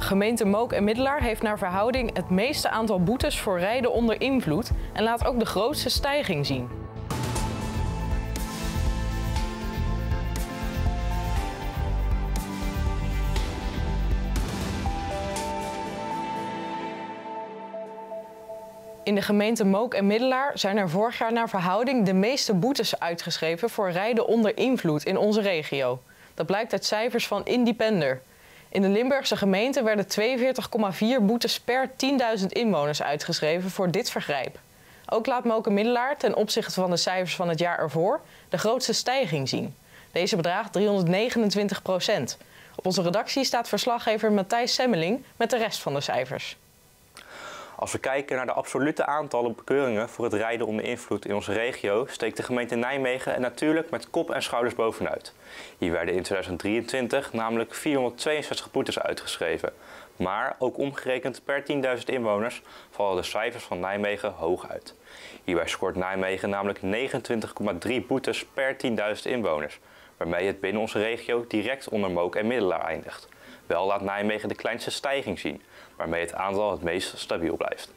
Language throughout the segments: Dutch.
gemeente Mook en Middelaar heeft naar verhouding het meeste aantal boetes voor rijden onder invloed en laat ook de grootste stijging zien. In de gemeente Mook en Middelaar zijn er vorig jaar naar verhouding de meeste boetes uitgeschreven voor rijden onder invloed in onze regio. Dat blijkt uit cijfers van Independer. In de Limburgse gemeente werden 42,4 boetes per 10.000 inwoners uitgeschreven voor dit vergrijp. Ook laat Mook en Middelaar ten opzichte van de cijfers van het jaar ervoor de grootste stijging zien. Deze bedraagt 329%. Op onze redactie staat verslaggever Matthijs Semmeling met de rest van de cijfers. Als we kijken naar de absolute aantallen bekeuringen voor het rijden onder invloed in onze regio, steekt de gemeente Nijmegen er natuurlijk met kop en schouders bovenuit. Hier werden in 2023 namelijk 462 boetes uitgeschreven. Maar ook omgerekend per 10.000 inwoners vallen de cijfers van Nijmegen hoog uit. Hierbij scoort Nijmegen namelijk 29,3 boetes per 10.000 inwoners, waarmee het binnen onze regio direct onder Mook en Middelaar eindigt. Wel laat Nijmegen de kleinste stijging zien, waarmee het aantal het meest stabiel blijft.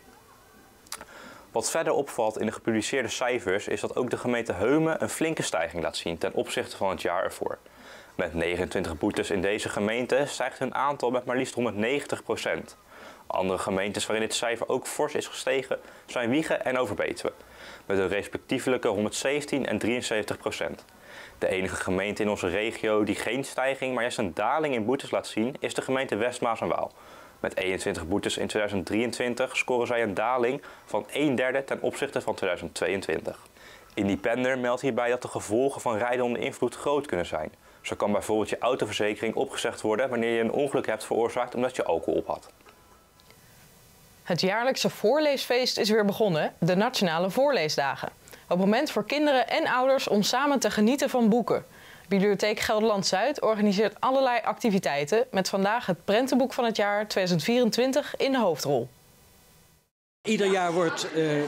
Wat verder opvalt in de gepubliceerde cijfers is dat ook de gemeente Heumen een flinke stijging laat zien ten opzichte van het jaar ervoor. Met 29 boetes in deze gemeente stijgt hun aantal met maar liefst 190%. Andere gemeentes waarin dit cijfer ook fors is gestegen zijn Wijchen en Overbetuwe, met een respectievelijke 117 en 73%. De enige gemeente in onze regio die geen stijging, maar juist een daling in boetes laat zien, is de gemeente West Maas en Waal. Met 21 boetes in 2023 scoren zij een daling van 1/3 ten opzichte van 2022. Independer meldt hierbij dat de gevolgen van rijden onder invloed groot kunnen zijn. Zo kan bijvoorbeeld je autoverzekering opgezegd worden wanneer je een ongeluk hebt veroorzaakt omdat je alcohol op had. Het jaarlijkse voorleesfeest is weer begonnen, de Nationale Voorleesdagen. Een moment voor kinderen en ouders om samen te genieten van boeken. Bibliotheek Gelderland-Zuid organiseert allerlei activiteiten met vandaag het prentenboek van het jaar 2024 in de hoofdrol. Ieder jaar wordt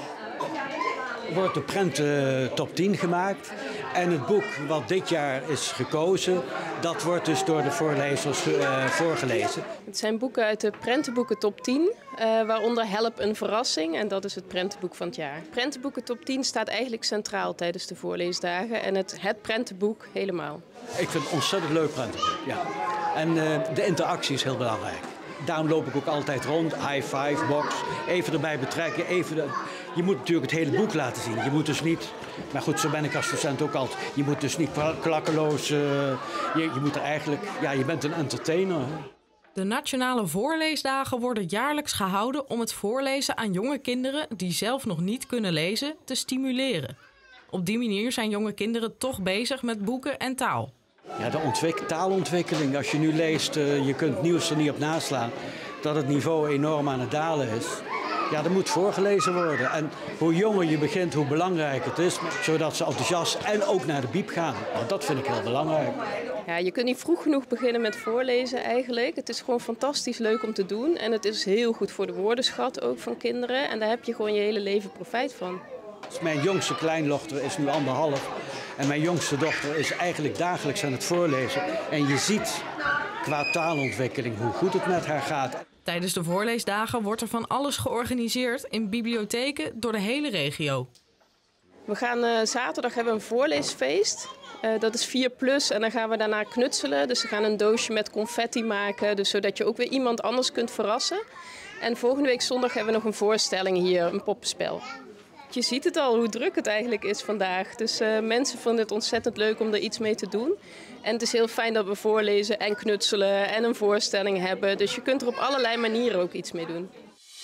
de prenten top 10 gemaakt. En het boek wat dit jaar is gekozen, dat wordt dus door de voorlezers voorgelezen. Het zijn boeken uit de prentenboeken top 10, waaronder Help een verrassing. En dat is het prentenboek van het jaar. Prentenboeken top 10 staat eigenlijk centraal tijdens de voorleesdagen. En het prentenboek helemaal. Ik vind het een ontzettend leuk prentenboek, ja. En de interactie is heel belangrijk. Daarom loop ik ook altijd rond, high five, box, even erbij betrekken. Je moet natuurlijk het hele boek laten zien. Je moet dus niet, maar goed, zo ben ik als docent ook altijd. Je moet dus niet klakkeloos, je moet er eigenlijk, ja, je bent een entertainer. Hè? De Nationale Voorleesdagen worden jaarlijks gehouden om het voorlezen aan jonge kinderen die zelf nog niet kunnen lezen te stimuleren. Op die manier zijn jonge kinderen toch bezig met boeken en taal. Ja, de taalontwikkeling, als je nu leest, je kunt het nieuws er niet op naslaan, dat het niveau enorm aan het dalen is. Ja, dat moet voorgelezen worden. En hoe jonger je begint, hoe belangrijker het is, zodat ze enthousiast en ook naar de bieb gaan. Nou, dat vind ik heel belangrijk. Ja, je kunt niet vroeg genoeg beginnen met voorlezen eigenlijk. Het is gewoon fantastisch leuk om te doen. En het is heel goed voor de woordenschat ook van kinderen. En daar heb je gewoon je hele leven profijt van. Dus mijn jongste kleindochter is nu 1,5. En mijn jongste dochter is eigenlijk dagelijks aan het voorlezen. En je ziet qua taalontwikkeling hoe goed het met haar gaat. Tijdens de voorleesdagen wordt er van alles georganiseerd in bibliotheken door de hele regio. We gaan zaterdag hebben een voorleesfeest. Dat is 4+ en dan gaan we daarna knutselen. Dus we gaan een doosje met confetti maken, dus zodat je ook weer iemand anders kunt verrassen. En volgende week zondag hebben we nog een voorstelling hier, een poppenspel. Je ziet het al, hoe druk het eigenlijk is vandaag. Dus mensen vinden het ontzettend leuk om er iets mee te doen. En het is heel fijn dat we voorlezen en knutselen en een voorstelling hebben. Dus je kunt er op allerlei manieren ook iets mee doen.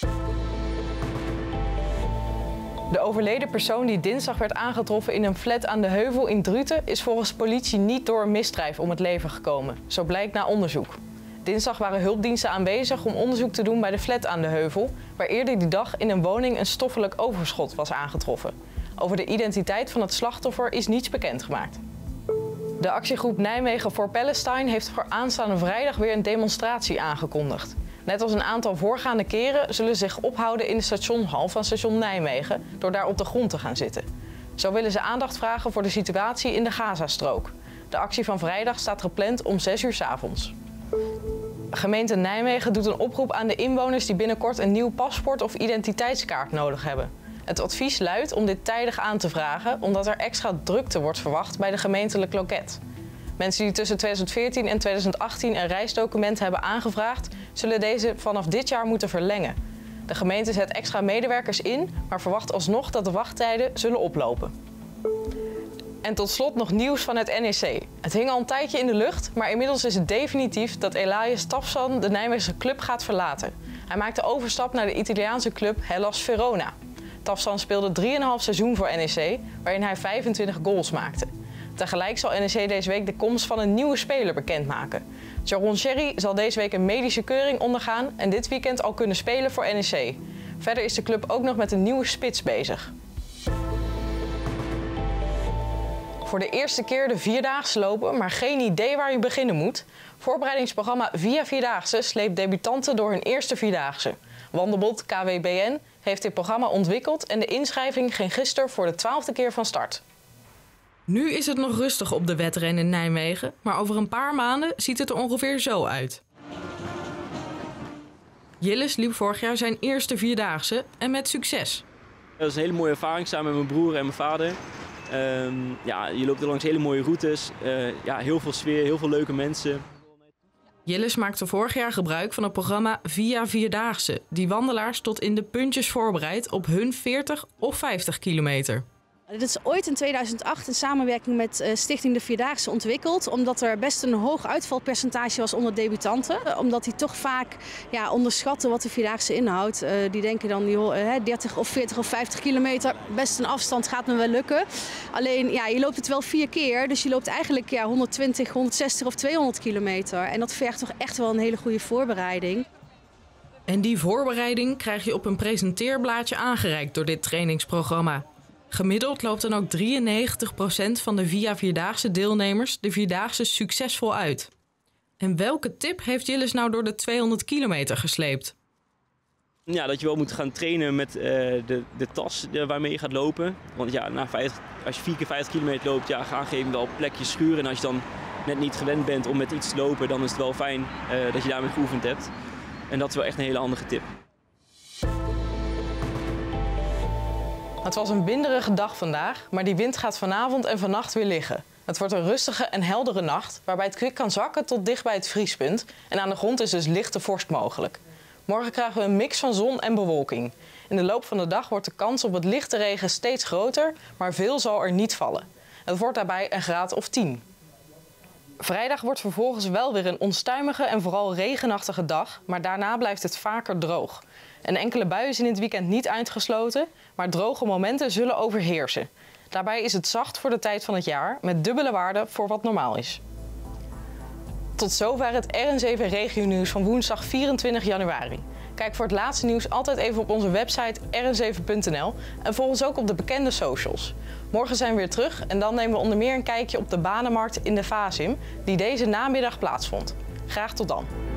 De overleden persoon die dinsdag werd aangetroffen in een flat aan de Heuvel in Druten is volgens de politie niet door een misdrijf om het leven gekomen. Zo blijkt na onderzoek. Dinsdag waren hulpdiensten aanwezig om onderzoek te doen bij de flat aan de Heuvel, waar eerder die dag in een woning een stoffelijk overschot was aangetroffen. Over de identiteit van het slachtoffer is niets bekendgemaakt. De actiegroep Nijmegen for Palestine heeft voor aanstaande vrijdag weer een demonstratie aangekondigd. Net als een aantal voorgaande keren zullen ze zich ophouden in de stationhal van station Nijmegen door daar op de grond te gaan zitten. Zo willen ze aandacht vragen voor de situatie in de Gazastrook. De actie van vrijdag staat gepland om 6 uur 's avonds. Gemeente Nijmegen doet een oproep aan de inwoners die binnenkort een nieuw paspoort of identiteitskaart nodig hebben. Het advies luidt om dit tijdig aan te vragen, omdat er extra drukte wordt verwacht bij de gemeentelijk loket. Mensen die tussen 2014 en 2018 een reisdocument hebben aangevraagd, zullen deze vanaf dit jaar moeten verlengen. De gemeente zet extra medewerkers in, maar verwacht alsnog dat de wachttijden zullen oplopen. En tot slot nog nieuws van het NEC. Het hing al een tijdje in de lucht, maar inmiddels is het definitief dat Elias Tafsan de Nijmeegse club gaat verlaten. Hij maakt de overstap naar de Italiaanse club Hellas Verona. Tafsan speelde 3,5 seizoen voor NEC, waarin hij 25 goals maakte. Tegelijk zal NEC deze week de komst van een nieuwe speler bekendmaken. Jaron Sherry zal deze week een medische keuring ondergaan en dit weekend al kunnen spelen voor NEC. Verder is de club ook nog met een nieuwe spits bezig. Voor de eerste keer de Vierdaagse lopen, maar geen idee waar je beginnen moet? Voorbereidingsprogramma Via Vierdaagse sleept debutanten door hun eerste Vierdaagse. Wandelbond KWBN heeft dit programma ontwikkeld en de inschrijving ging gisteren voor de 12e keer van start. Nu is het nog rustig op de wedren in Nijmegen, maar over een paar maanden ziet het er ongeveer zo uit. Jilles liep vorig jaar zijn eerste Vierdaagse en met succes. Dat is een hele mooie ervaring samen met mijn broer en mijn vader. Je loopt er langs hele mooie routes, heel veel sfeer, heel veel leuke mensen. Jilles maakte vorig jaar gebruik van het programma Via Vierdaagse, die wandelaars tot in de puntjes voorbereidt op hun 40 of 50 kilometer. Dit is ooit in 2008 in samenwerking met Stichting de Vierdaagse ontwikkeld. Omdat er best een hoog uitvalpercentage was onder debutanten. Omdat die toch vaak onderschatten wat de Vierdaagse inhoudt. Die denken dan, 30 of 40 of 50 kilometer, best een afstand, gaat me wel lukken. Alleen, je loopt het wel 4 keer. Dus je loopt eigenlijk 120, 160 of 200 kilometer. En dat vergt toch echt wel een hele goede voorbereiding. En die voorbereiding krijg je op een presenteerblaadje aangereikt door dit trainingsprogramma. Gemiddeld loopt dan ook 93% van de Via Vierdaagse deelnemers de Vierdaagse succesvol uit. En welke tip heeft Jilles nou door de 200 kilometer gesleept? Ja, dat je wel moet gaan trainen met de tas waarmee je gaat lopen. Want als je 4 keer 50 kilometer loopt, gaan geven wel plekjes schuren. En als je dan net niet gewend bent om met iets te lopen, dan is het wel fijn dat je daarmee geoefend hebt. En dat is wel echt een hele handige tip. Het was een winderige dag vandaag, maar die wind gaat vanavond en vannacht weer liggen. Het wordt een rustige en heldere nacht, waarbij het kwik kan zakken tot dicht bij het vriespunt. En aan de grond is dus lichte vorst mogelijk. Morgen krijgen we een mix van zon en bewolking. In de loop van de dag wordt de kans op wat lichte regen steeds groter, maar veel zal er niet vallen. Het wordt daarbij een graad of 10. Vrijdag wordt vervolgens wel weer een onstuimige en vooral regenachtige dag, maar daarna blijft het vaker droog. Een enkele bui is in het weekend niet uitgesloten, maar droge momenten zullen overheersen. Daarbij is het zacht voor de tijd van het jaar, met dubbele waarden voor wat normaal is. Tot zover het RN7 Regionieuws van woensdag 24 januari. Kijk voor het laatste nieuws altijd even op onze website rn7.nl en volg ons ook op de bekende socials. Morgen zijn we weer terug en dan nemen we onder meer een kijkje op de banenmarkt in de Vasim, die deze namiddag plaatsvond. Graag tot dan.